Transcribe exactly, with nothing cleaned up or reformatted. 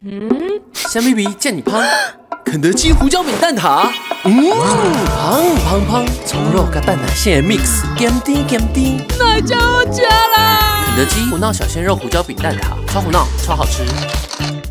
嗯，香咪咪见你胖，肯德基胡椒饼蛋挞，嗯，胖胖胖，葱肉跟蛋奶馅 mix， 咸甜咸甜， 奶加我加啦！ 肯德基胡闹小鲜肉胡椒饼蛋挞，超胡闹，超好吃。